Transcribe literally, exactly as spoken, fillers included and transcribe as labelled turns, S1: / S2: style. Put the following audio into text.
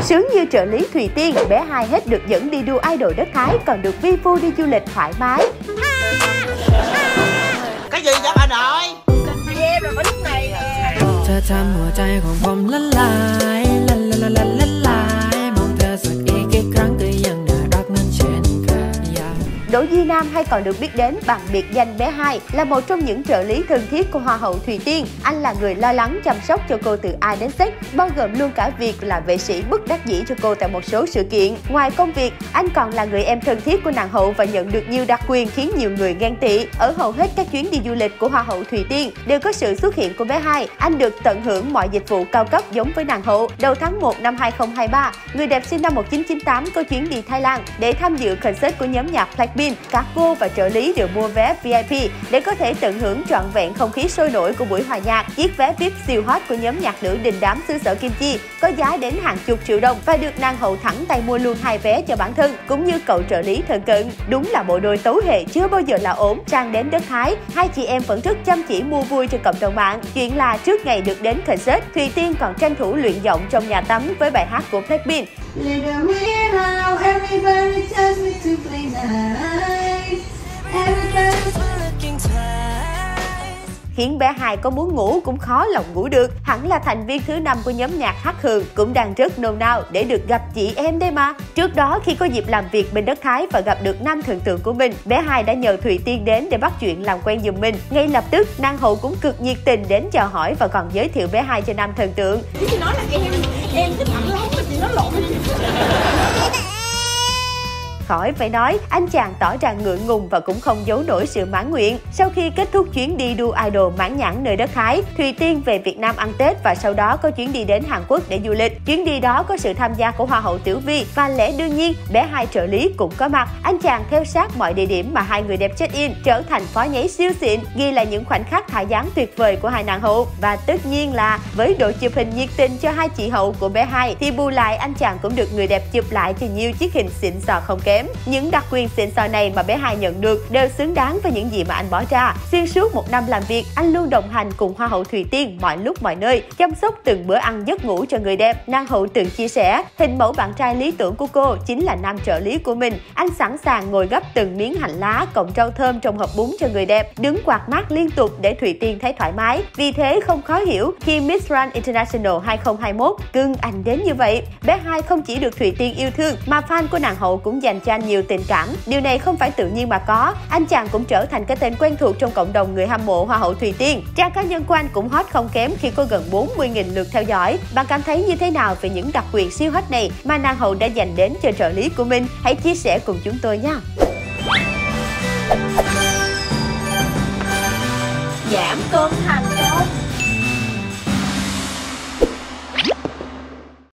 S1: Sướng như trợ lý Thùy Tiên, bé hai hết được dẫn đi đua idol đất Thái còn được vi phu đi du lịch thoải mái.
S2: Cái gì vậy bà nội?
S3: Vì em là có lúc này nè.
S4: เธอทำหัวใจของผมละลายละละละละละลายมองเธอสักอีกกี่ครั้งก็ยังน่ารักเหมือนเช่นเคย
S1: Đỗ Duy Nam hay còn được biết đến bằng biệt danh bé hai là một trong những trợ lý thân thiết của Hoa hậu Thùy Tiên. Anh là người lo lắng chăm sóc cho cô từ A đến Z, bao gồm luôn cả việc là vệ sĩ bất đắc dĩ cho cô tại một số sự kiện. Ngoài công việc, anh còn là người em thân thiết của nàng hậu và nhận được nhiều đặc quyền khiến nhiều người ghen tị. Ở hầu hết các chuyến đi du lịch của Hoa hậu Thùy Tiên đều có sự xuất hiện của bé hai. Anh được tận hưởng mọi dịch vụ cao cấp giống với nàng hậu. Đầu tháng một năm hai không hai ba, người đẹp sinh năm một nghìn chín trăm chín mươi tám có chuyến đi Thái Lan để tham dự concert của nhóm nhạc Blackpink. Cả cô và trợ lý đều mua vé vi ai pi để có thể tận hưởng trọn vẹn không khí sôi nổi của buổi hòa nhạc. Chiếc vé vi ai pi siêu hot của nhóm nhạc nữ đình đám xứ sở Kim Chi có giá đến hàng chục triệu đồng và được nàng hậu thẳng tay mua luôn hai vé cho bản thân cũng như cậu trợ lý thân cận. Đúng là bộ đôi tấu hệ chưa bao giờ là ốm. Sang đến đất Thái, hai chị em vẫn rất chăm chỉ mua vui cho cộng đồng mạng. Chuyện là trước ngày được đến concert, Thùy Tiên còn tranh thủ luyện giọng trong nhà tắm với bài hát của Blackpink. Khiến bé hai có muốn ngủ cũng khó lòng ngủ được. Hẳn là thành viên thứ năm của nhóm nhạc Hắc Hường cũng đang rất nôn nao để được gặp chị em đây mà. Trước đó khi có dịp làm việc bên đất Thái và gặp được nam thần tượng của mình, bé hai đã nhờ Thùy Tiên đến để bắt chuyện làm quen giùm mình. Ngay lập tức, nàng hậu cũng cực nhiệt tình đến chào hỏi và còn giới thiệu bé hai cho nam thần tượng.
S3: Chị nói là em, em cái thằng lắm mà chị nói lộn với chị.
S1: Khỏi phải nói, anh chàng tỏ ra ngượng ngùng và cũng không giấu nổi sự mãn nguyện. Sau khi kết thúc chuyến đi đua idol mãn nhãn nơi đất Thái, Thùy Tiên về Việt Nam ăn Tết và sau đó có chuyến đi đến Hàn Quốc để du lịch. Chuyến đi đó có sự tham gia của Hoa hậu Tiểu Vi và lẽ đương nhiên bé hai trợ lý cũng có mặt. Anh chàng theo sát mọi địa điểm mà hai người đẹp check-in, trở thành phó nháy siêu xịn, ghi lại những khoảnh khắc thả dáng tuyệt vời của hai nàng hậu. Và tất nhiên là với đội chụp hình nhiệt tình cho hai chị hậu của bé hai thì bù lại anh chàng cũng được người đẹp chụp lại cho nhiều chiếc hình xịn sò không kém. Những đặc quyền xịn sò này mà bé hai nhận được đều xứng đáng với những gì mà anh bỏ ra. Xuyên suốt một năm làm việc, anh luôn đồng hành cùng Hoa hậu Thùy Tiên mọi lúc mọi nơi, chăm sóc từng bữa ăn giấc ngủ cho người đẹp. Nàng hậu từng chia sẻ, hình mẫu bạn trai lý tưởng của cô chính là nam trợ lý của mình. Anh sẵn sàng ngồi gấp từng miếng hành lá cộng rau thơm trong hộp bún cho người đẹp, đứng quạt mát liên tục để Thùy Tiên thấy thoải mái. Vì thế không khó hiểu khi Miss Grand International hai không hai mốt cưng anh đến như vậy. Bé hai không chỉ được Thùy Tiên yêu thương mà fan của nàng hậu cũng dành cho anh nhiều tình cảm. Điều này không phải tự nhiên mà có. Anh chàng cũng trở thành cái tên quen thuộc trong cộng đồng người hâm mộ Hoa hậu Thùy Tiên. Trang cá nhân của anh cũng hot không kém khi có gần bốn mươi nghìn lượt theo dõi. Bạn cảm thấy như thế nào về những đặc quyền siêu hot này mà nàng hậu đã dành đến cho trợ lý của mình? Hãy chia sẻ cùng chúng tôi nha.
S3: Giảm cân thành